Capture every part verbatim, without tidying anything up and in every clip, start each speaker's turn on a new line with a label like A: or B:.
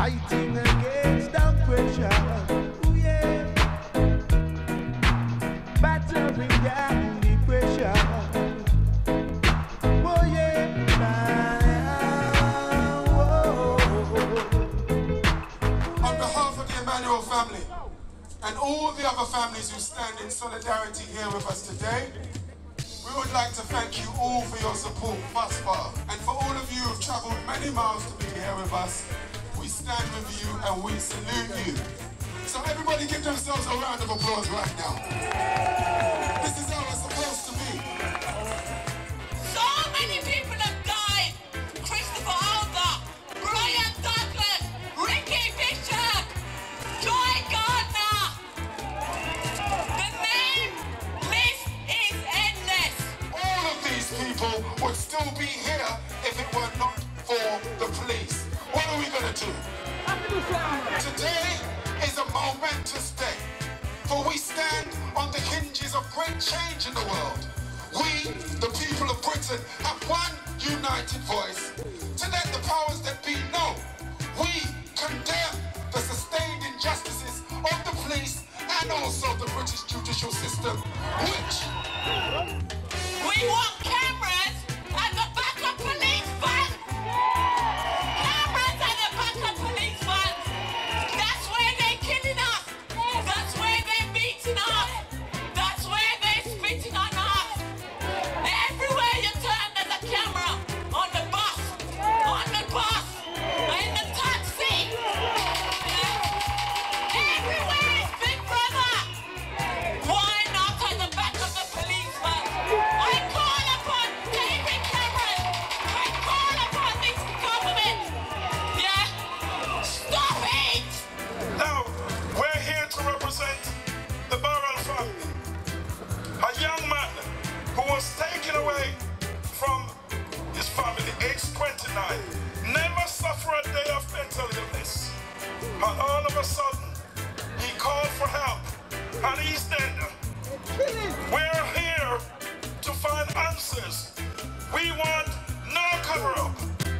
A: fighting against the pressure. Ooh, yeah. Battering down the pressure. Oh, yeah.
B: On behalf of the Emmanuel family and all the other families who stand in solidarity here with us today, we would like to thank you all for your support thus far. And for all of you who have travelled many miles to be here with us, we stand with you and we salute you. So everybody give themselves a round of applause right now. This is how it's supposed to be.
C: So many people have died. Christopher Alba, Brian Douglas, Ricky Bishop, Joy Gardner. The name list is endless.
B: All of these people would still be here if it were not for the police. What are we going to do? Today is a momentous day, for we stand on the hinges of great change in the world. We, the people of Britain, have one united voice to let the powers that be know. We condemn the sustained injustices of the police and also the British judicial system, which...
C: We want cameras at the back of police vans. Cameras at the back of police vans. That's where they're killing us. That's where they're beating us. That's where they're spitting on us. Everywhere you turn, there's a camera. On the bus, on the bus, in the taxi. Everywhere is Big Brother. Why not at the back of the police van? I call upon David Cameron. I call upon this government. Yeah? Stop it!
D: Now, we're here to represent the Burrell family. A young man who was taken away from his family, aged twenty-nine, never suffered a day of mental illness. And all of a sudden, he called for help, and he's dead. We're here to find answers. We want no cover-up.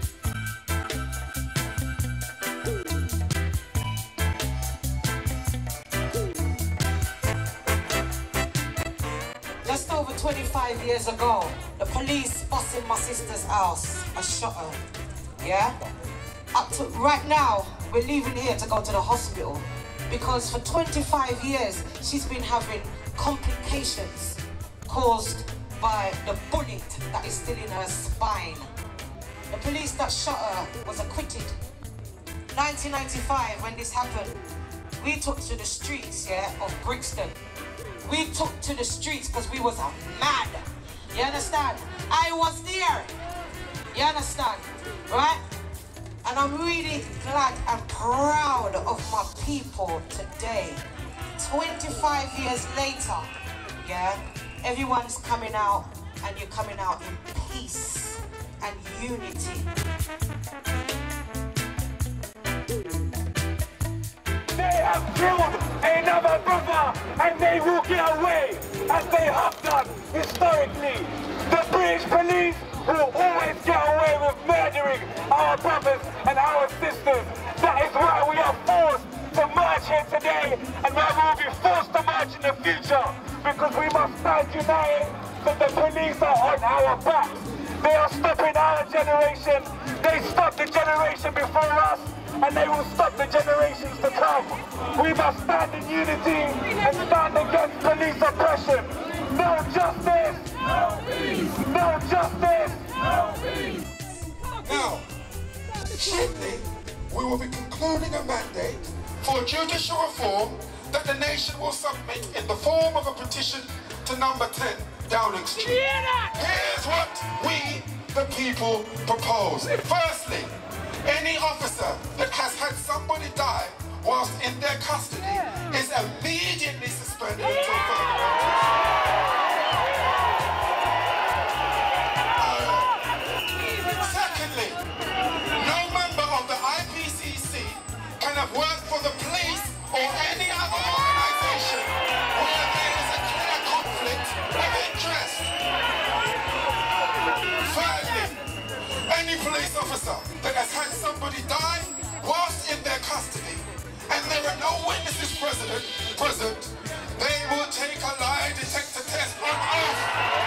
E: Just over twenty-five years ago, the police busted my sister's house and shot her. Yeah? Up to right now, we're leaving here to go to the hospital because for twenty-five years she's been having complications caused by the bullet that is still in her spine. The police that shot her was acquitted. nineteen ninety-five, when this happened, we took to the streets, yeah, of Brixton. We took to the streets because we was mad. You understand? I was there. You understand? Right? And I'm really glad and proud of my people today. twenty-five years later, yeah, everyone's coming out and you're coming out in peace and unity.
F: They have killed another brother and they will get away as they have done historically. The British police will always get away with murdering our brothers and our sisters. That is why we are forced to march here today and why we will be forced to march in the future, because we must stand united that the police are on our backs. They are stopping our generation. They stopped the generation before us, and they will stop the generations to come. We must stand in unity and stand against police oppression. No justice! No peace! No justice! No peace!
B: Now, shortly, we will be concluding a mandate for judicial reform that the nation will submit in the form of a petition to number ten Downing Street. Here's what we, the people, propose. Firstly, any officer that has had somebody die whilst in their custody is immediately suspended until further notice. Secondly, no member of the I P C C can have worked for the police or any other organisation where there is a clear conflict of interest. Thirdly, any police officer that has had somebody die whilst in their no witnesses present, present, they will take a lie detector test on us.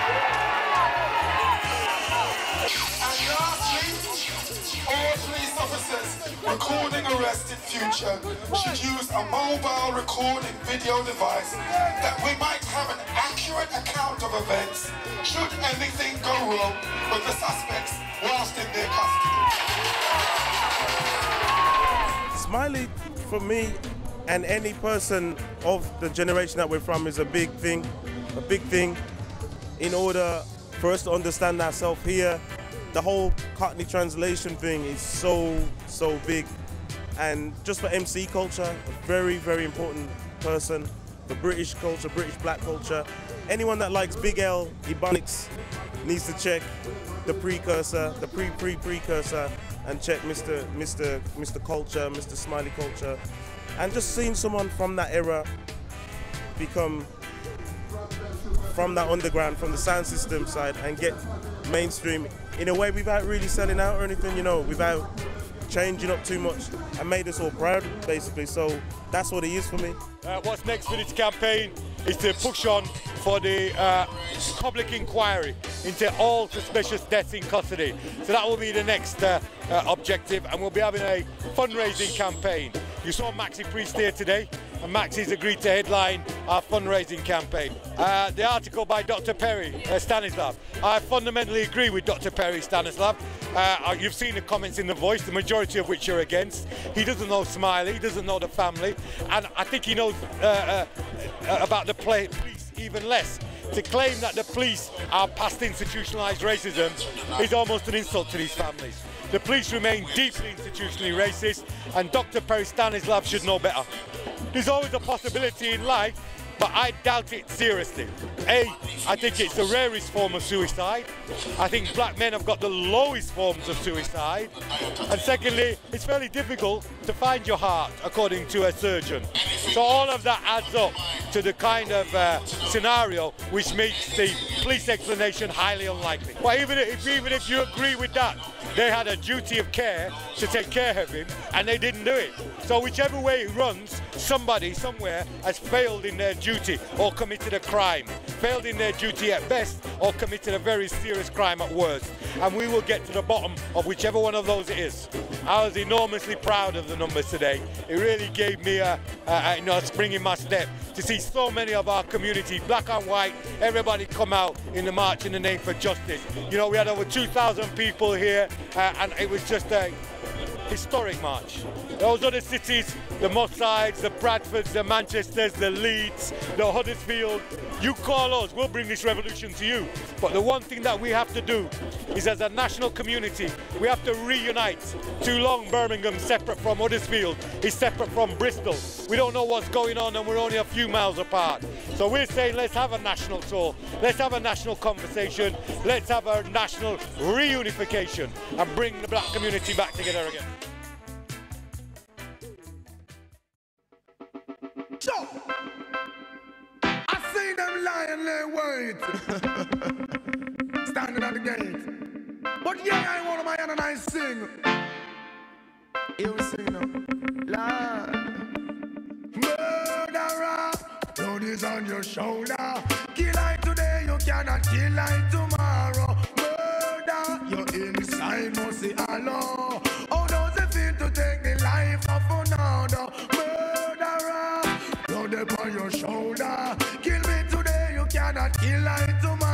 B: And lastly, all police officers recording arrests in future should use a mobile recording video device that we might have an accurate account of events should anything go wrong with the suspects whilst in their custody.
G: Smiley, for me and any person of the generation that we're from, is a big thing, a big thing in order for us to understand ourselves here. The whole Cockney translation thing is so, so big. And just for M C culture, a very, very important person. For British culture, British black culture. Anyone that likes Big L, Ebonics, needs to check the precursor, the pre-pre-precursor, and check Mister Mister Mister Culture, Mister Smiley Culture. And just seeing someone from that era become from that underground, from the sound system side, and get mainstream in a way without really selling out or anything, you know, without changing up too much, and made us all proud, basically. So that's what it is for me.
F: Uh, what's next for this campaign is to push on for the uh, public inquiry into all suspicious deaths in custody. So that will be the next uh, uh, objective, and we'll be having a fundraising campaign. You saw Maxi Priest here today, and Maxi's agreed to headline our fundraising campaign. Uh, the article by Doctor Perry uh, Stanislav. I fundamentally agree with Doctor Perry Stanislav. Uh, you've seen the comments in The Voice, the majority of which are against. He doesn't know Smiley, he doesn't know the family, and I think he knows uh, uh, about the play, police even less. To claim that the police are past institutionalised racism is almost an insult to these families. The police remain deeply institutionally racist, and Doctor Perry Stanislav should know better. There's always a possibility in life, but I doubt it seriously. A, I think it's the rarest form of suicide. I think black men have got the lowest forms of suicide. And secondly, it's fairly difficult to find your heart, according to a surgeon. So all of that adds up to the kind of uh, scenario which makes the police explanation highly unlikely. But even if, even if you agree with that, they had a duty of care to take care of him, and they didn't do it. So whichever way it runs, somebody somewhere has failed in their duty or committed a crime. Failed in their duty at best, or committed a very serious crime at worst. And we will get to the bottom of whichever one of those it is. I was enormously proud of the numbers today. It really gave me a, a, a, you know, a spring in my step to see so many of our community, black and white, everybody come out in the March in the Name for Justice. You know, we had over two thousand people here, uh, and it was just a historic march. Those other cities, the Moss Sides, the Bradfords, the Manchesters, the Leeds, the Huddersfield, you call us, we'll bring this revolution to you. But the one thing that we have to do is, as a national community, we have to reunite. Too long Birmingham separate from Huddersfield is separate from Bristol. We don't know what's going on, and we're only a few miles apart. So we're saying, let's have a national tour, let's have a national conversation, let's have a national reunification and bring the black community back together again.
A: So, I see them lying there wait, standing at the gate. But yeah, I want my hand and I sing. Here we sing now. Lord, murderer, blood is on your shoulder. Kill I today, you cannot kill I tomorrow. Murder, you're inside, must see Allah. How does it feel to take the life of another? Murderer, blood upon your shoulder. Kill me today, you cannot kill I tomorrow.